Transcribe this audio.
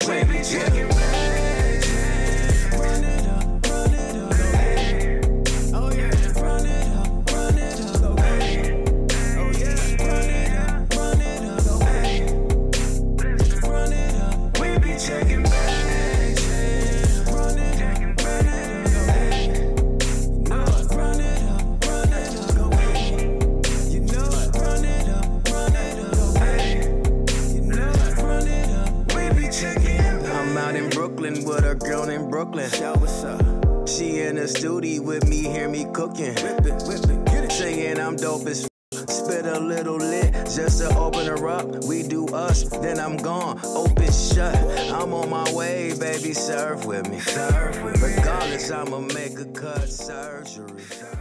We be checking bags. Run it up, run it up. Hey. Oh yeah, run it up, run it up. Hey. Oh yeah, run it up, run it up. Hey. Run it up. We be checking bags. Run it up, run it up. Hey. You know it, run it up, run it up. Hey. You know it, run it up, run it up. Hey. You know it, run it up. We be checking. I'm out in Brooklyn with a girl named Brooklyn. Yo, what's up? She in the studio with me, hear me cooking. Whip it, get it. Saying I'm dope as spit a little lit just to open her up. We do us, then I'm gone. Open shut. I'm on my way, baby. Serve with me. Regardless, I'ma make a cut surgery.